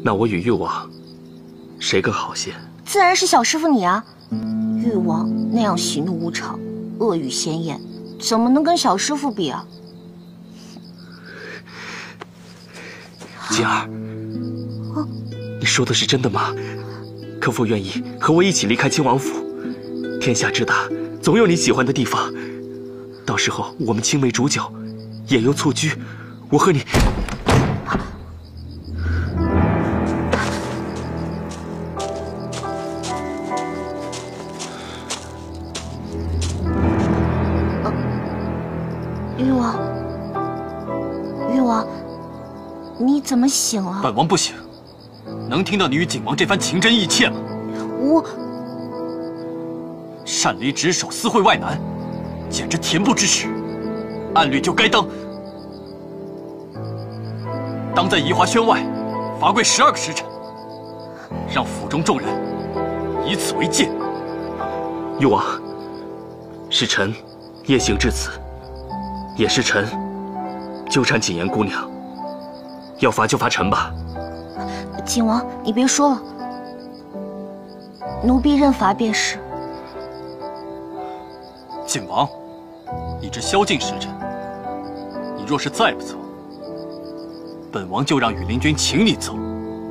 那我与誉王，谁更好些？ 自然是小师傅你啊！誉王那样喜怒无常、恶语鲜艳，怎么能跟小师傅比啊？ 锦儿，你说的是真的吗？可否愿意和我一起离开亲王府？天下之大，总有你喜欢的地方。到时候我们青梅煮酒，夜游蹴鞠，我和你。 誉王，你怎么醒了？ 本王不醒，能听到你与景王这番情真意切吗？ 我擅离职守，私会外男，简直恬不知耻。按律就该当在宜华轩外罚跪12个时辰，让府中众人以此为戒。 誉王，是臣夜行至此，也是臣纠缠锦言姑娘。要罚就罚臣吧。 景王，你别说了，奴婢认罚便是。 景王，你这宵禁时辰，你若是再不走，本王就让羽林君请你走。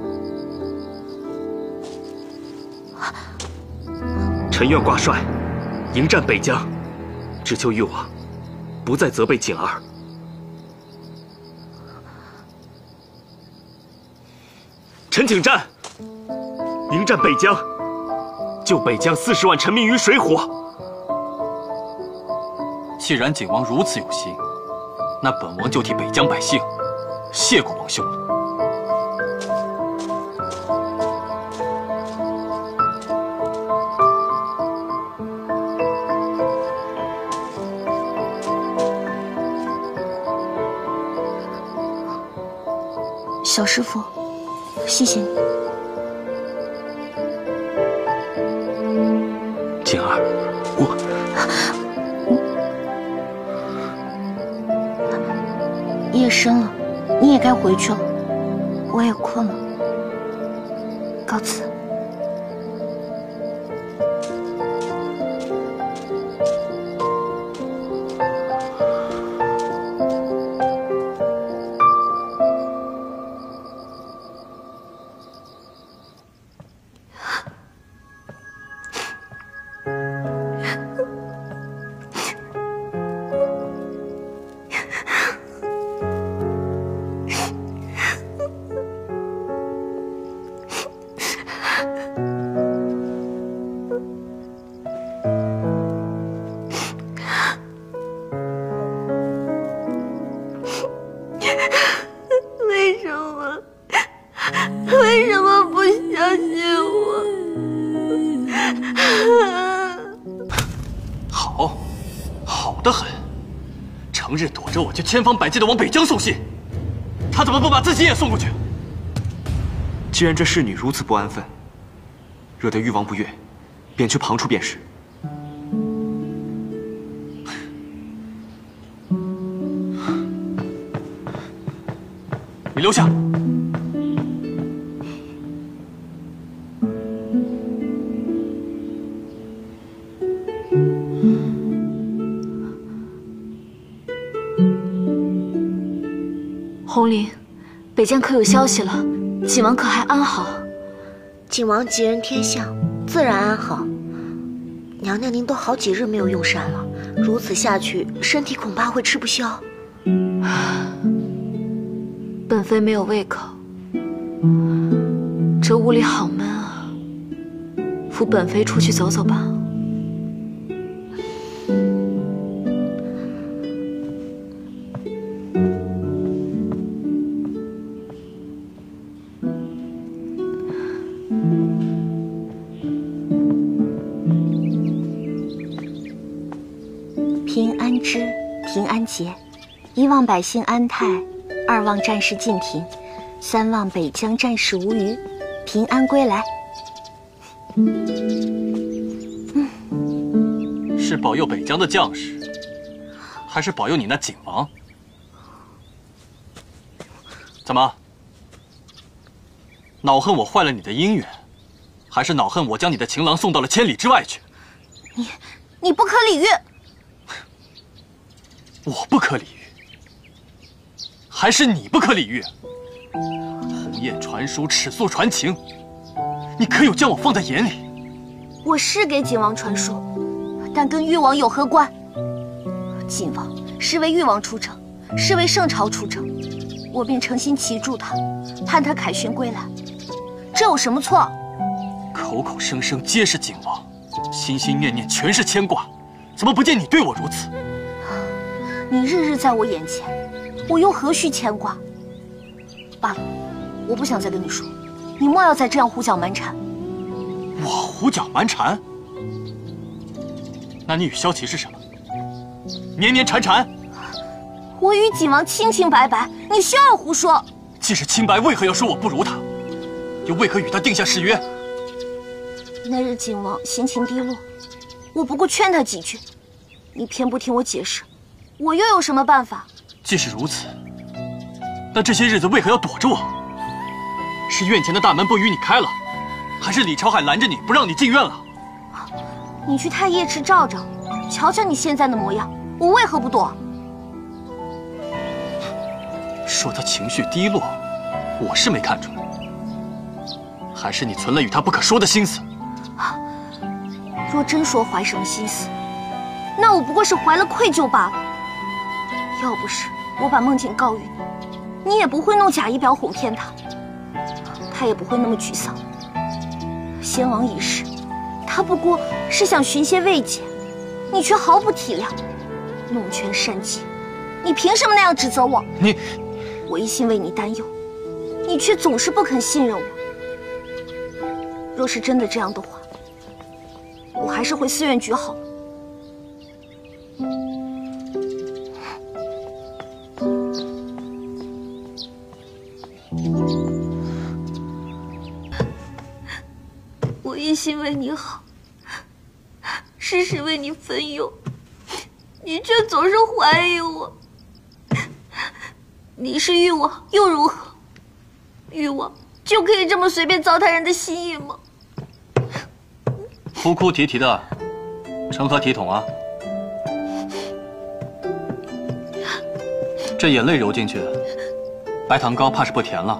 臣愿挂帅，迎战北疆，只求誉王不再责备锦儿。臣请战，迎战北疆，救北疆40万臣民于水火。 既然景王如此有心，那本王就替北疆百姓谢过王兄了。 小师傅，谢谢你。 锦儿， 夜深了，你也该回去了，我也困了，告辞。 为什么不相信我？ 好得很，成日躲着我，却千方百计地往北疆送信，他怎么不把自己也送过去？ 既然这侍女如此不安分，惹得誉王不悦，便去旁处便是。 你留下。 红菱，北疆可有消息了？景王可还安好？ 景王吉人天相，自然安好。娘娘您都好几日没有用膳了，如此下去，身体恐怕会吃不消。 本妃没有胃口，这屋里好闷啊。扶本妃出去走走吧。 平安之，平安节，一望百姓安泰，二望战事尽停，三望北疆战事无虞，平安归来。 是保佑北疆的将士，还是保佑你那景王？怎么？ 恼恨我坏了你的姻缘，还是恼恨我将你的情郎送到了千里之外去？ 你不可理喻。 我不可理喻，还是你不可理喻？鸿雁传书，尺素传情，你可有将我放在眼里？ 我是给景王传书，但跟誉王有何关？景王是为誉王出征，是为圣朝出征，我便诚心祈祝他，盼他凯旋归来，这有什么错？ 口口声声皆是景王，心心念念全是牵挂，怎么不见你对我如此？ 你日日在我眼前，我又何须牵挂？罢了，我不想再跟你说，你莫要再这样胡搅蛮缠。 我胡搅蛮缠？那你与萧齐是什么？绵绵缠缠？ 我与景王清清白白，你休要胡说。 既是清白，为何要说我不如他？又为何与他定下誓约？ 那日景王心情低落，我不过劝他几句，你偏不听我解释，我又有什么办法？ 既是如此，那这些日子为何要躲着我？是院前的大门不与你开了，还是李朝海拦着你不让你进院了？ 你去太液池照照，瞧瞧你现在的模样，我为何不躲？ 说他情绪低落，我是没看出来，还是你存了与他不可说的心思？ 若真说怀什么心思，那我不过是怀了愧疚罢了。要不是我把梦境告诉你，你也不会弄假仪表哄骗他，他也不会那么沮丧。先王已逝，他不过是想寻些慰藉，你却毫不体谅，弄权擅技，你凭什么那样指责我？我一心为你担忧，你却总是不肯信任我。若是真的这样的话，我还是回寺院局好了。 我一心为你好，事事为你分忧，你却总是怀疑我。你是誉王又如何？誉王就可以这么随便糟蹋人的心意吗？ 哭哭啼啼的，成何体统啊？这眼泪揉进去，白糖糕怕是不甜了。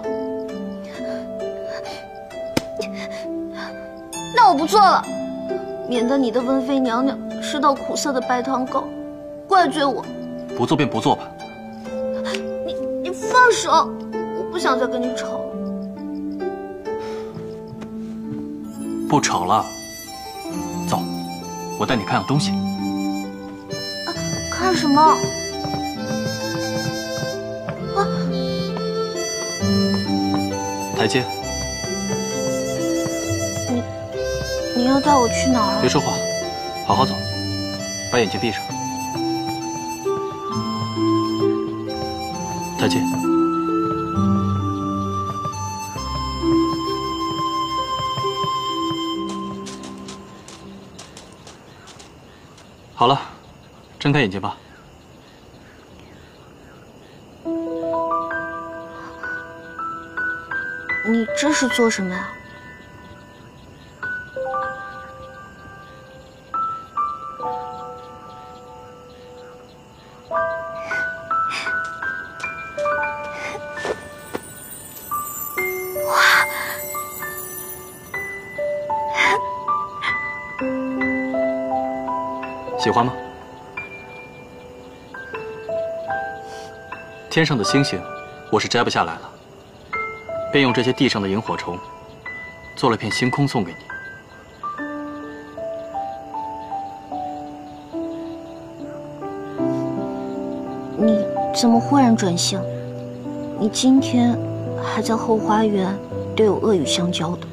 那我不做了，免得你的温妃娘娘吃到苦涩的白糖糕，怪罪我。 不做便不做吧。 你放手！我不想再跟你吵了。 不吵了，走，我带你看样东西。 看什么？ 台阶。 你要带我去哪儿啊？ 别说话，好好走，把眼睛闭上。台阶。好了，睁开眼睛吧。 你这是做什么呀？ 喜欢吗？天上的星星，我是摘不下来了，便用这些地上的萤火虫，做了片星空送给你。 你怎么忽然转性？你今天还在后花园对我恶语相交的。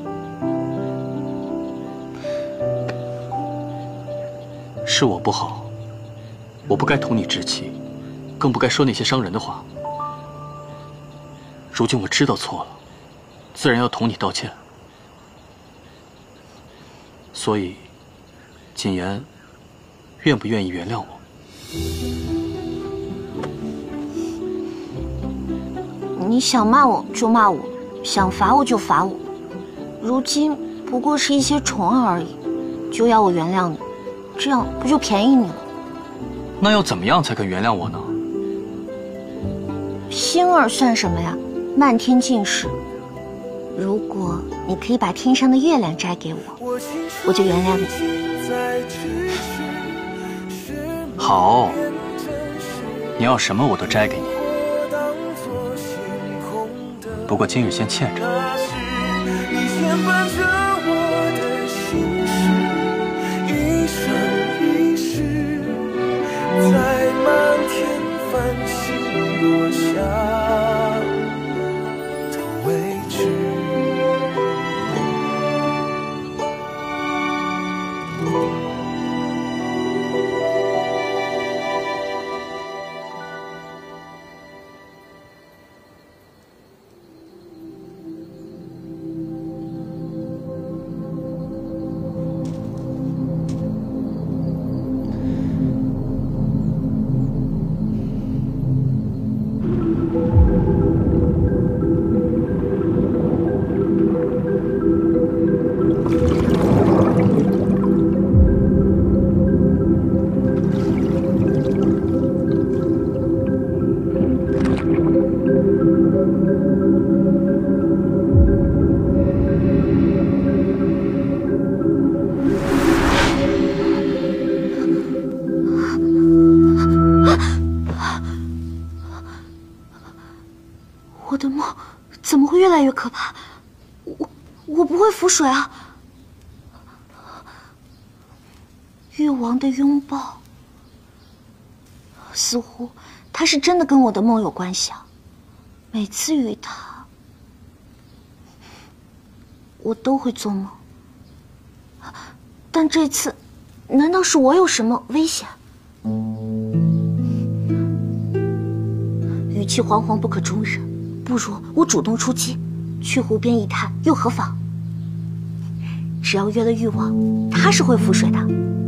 是我不好，我不该同你置气，更不该说那些伤人的话。如今我知道错了，自然要同你道歉。所以，谨言愿不愿意原谅我？ 你想骂我就骂我， 想罚我就罚我。如今不过是一些宠儿而已，就要我原谅你，这样不就便宜你了？ 那要怎么样才肯原谅我呢？ 星儿算什么呀？漫天尽是。如果你可以把天上的月亮摘给我，我就原谅你。 好，你要什么我都摘给你。不过今日先欠着。在漫天繁星落下的位置。 我的梦怎么会越来越可怕？我不会浮水啊！玉王的拥抱，似乎他是真的跟我的梦有关系啊。每次与他，我都会做梦。但这次，难道是我有什么危险？与其惶惶不可终日，不如我主动出击，去湖边一探又何妨？只要约了玉王，他是会浮水的。